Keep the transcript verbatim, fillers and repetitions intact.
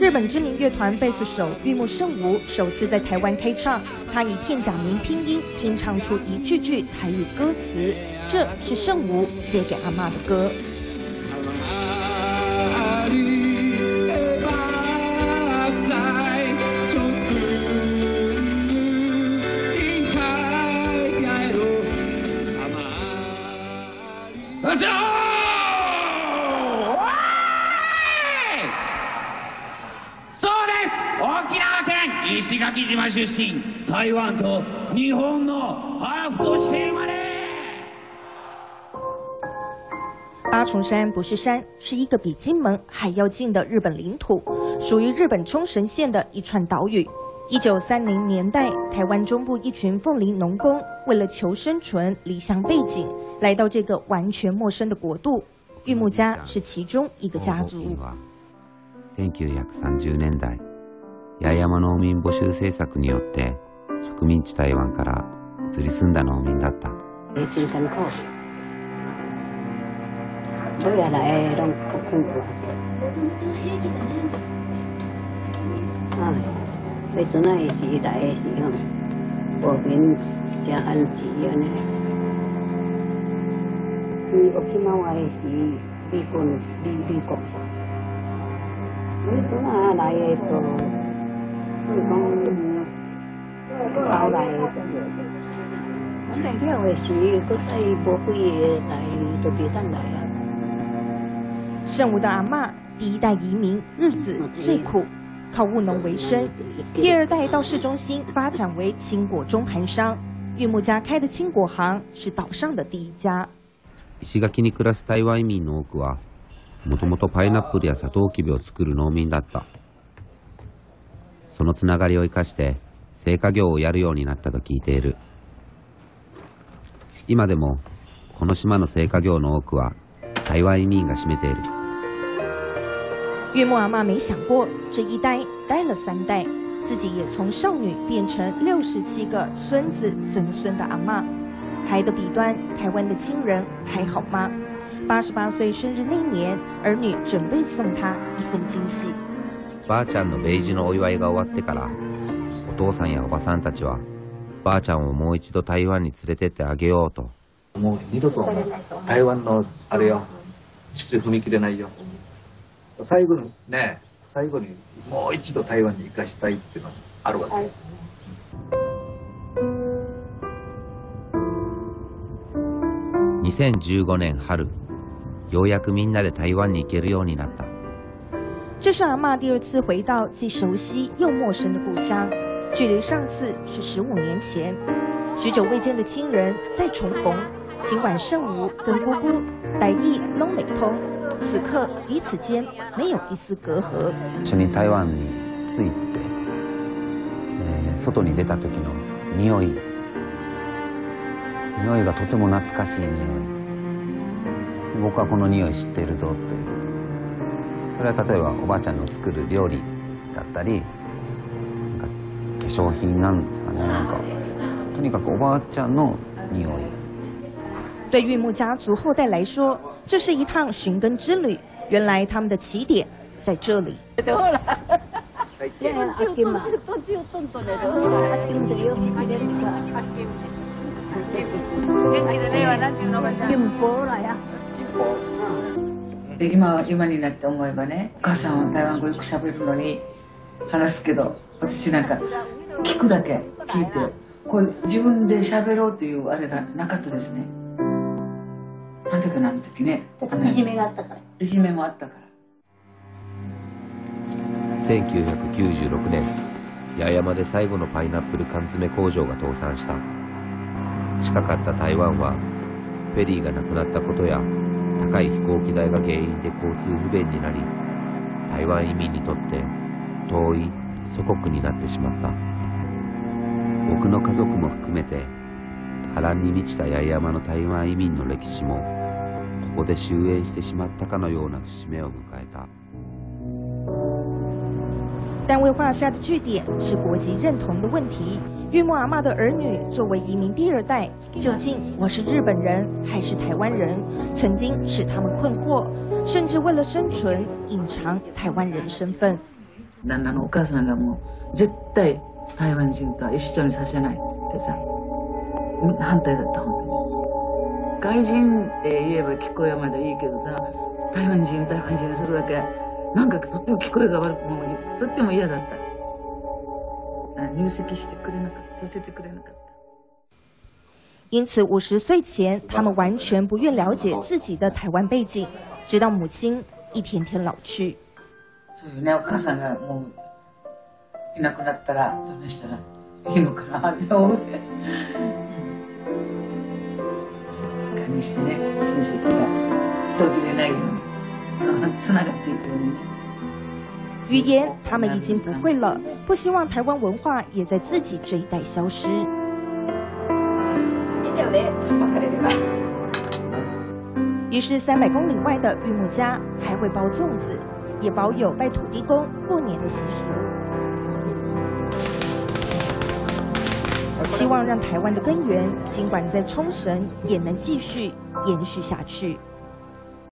日本知名乐团贝斯手玉木胜吾首次在台湾开唱，他以片假名拼音拼唱出一句句台语歌词，这是胜吾写给阿嬷的歌。 石垣島出身、台湾と日本のハーフとして生まれ。八重山不是山，是一个比金门还要近的日本领土，属于日本冲绳县的一串岛屿。一九三零年代，台湾中部一群凤梨农工为了求生存，离乡背井，来到这个完全陌生的国度。玉木家是其中一个家族。 千九百三十年代。 八重山農民募集政策によって植民地台湾から移り住んだ農民だった。 どうやらえー、롱空港啊，最主要是来的是吼，国民加安置安尼。嗯，沖縄的是美军美美国啥？最主要来的都。 所以讲，后来，我来了的时，搁再无几个来，就别当来啊。 胜吾的阿嬷第一代移民，日子最苦，靠务农为生。第二代到市中心发展为青果中盘商。玉木家开的青果行是岛上的第一家。 石垣に暮らす台湾移民の多くは、もともとパイナップルやサトウキビを作る農民だった。 そのつながりを生かして製菓業をやるようになったと聞いている。今でもこの島の製菓業の多くは台湾移民が占めている。 玉木阿嬷没想过，这一待待了三代，自己也从少女变成六十七个孙子曾孙的阿嬷。海的彼端，台湾的亲人还好吗？八十八岁生日那年，儿女准备送她一份惊喜。 ばあちゃんの米寿のお祝いが終わってから、お父さんやおばさんたちはばあちゃんをもう一度台湾に連れてってあげようと。 もう二度と台湾のあれよ、父踏み切れないよ。最後にね、最後にもう一度台湾に行かしたいっていうのがあるわけです。 にせんじゅうごねん春、ようやくみんなで台湾に行けるようになった。 这是阿嬷第二次回到既熟悉又陌生的故乡，距离上次是十五年前。许久未见的亲人再重逢，尽管胜吾跟姑姑台语拢没通，此刻彼此间没有一丝隔阂。 一緒に台湾に着いて、えー、外に出た時の匂い、匂いがとても懐かしい匂い。僕はこの匂い知っているぞっていう。 それは例えばおばあちゃんの作る料理だったり、なんか化粧品なんですかね、なんかとにかくおばあちゃんの匂い。 对玉木家族后代来说，这是一趟寻根之旅。原来他们的起点在这里。 で今今になって思えばね、お母さんは台湾語よく喋るのに話すけど、私なんか聞くだけ聞いて、こう自分で喋ろうというあれがなかったですね。なんでかなあの時ね。 いじめがあったから。 いじめもあったから。 せんきゅうひゃくきゅうじゅうろくねん、八重山で最後のパイナップル缶詰工場が倒産した。近かった台湾はフェリーがなくなったことや高い飛行機代が原因で交通不便になり、台湾移民にとって遠い祖国になってしまった。僕の家族も含めて波乱に満ちた八重山の台湾移民の歴史もここで終焉してしまったかのような節目を迎えた。 单位画下的句点是国籍认同的问题。玉木阿嬷的儿女作为移民第二代，究竟我是日本人还是台湾人，曾经使他们困惑，甚至为了生存隐藏台湾人身份。 旦那のお母さんがもう絶対台湾人とは一緒にさせないってさ反対だった本当に。外人って言えば聞こえはまだいいけどさ台湾人台湾人するわけなんかとっても聞こえが悪くもとっても嫌だった。入籍してくれなかったさせてくれなかった。 因此五十岁前他们完全不愿了解自己的台湾背景，直到母亲一天天老去。 そういうねお母さんがもういなくなったらどうしたらいいのかなって思って。にしてね親戚が途切れないようにつながっていくようにね。 语言他们已经不会了，不希望台湾文化也在自己这一代消失。于是三百公里外的玉木家还会包粽子，也保有拜土地公过年的习俗。希望让台湾的根源，尽管在冲绳，也能继续延续下去。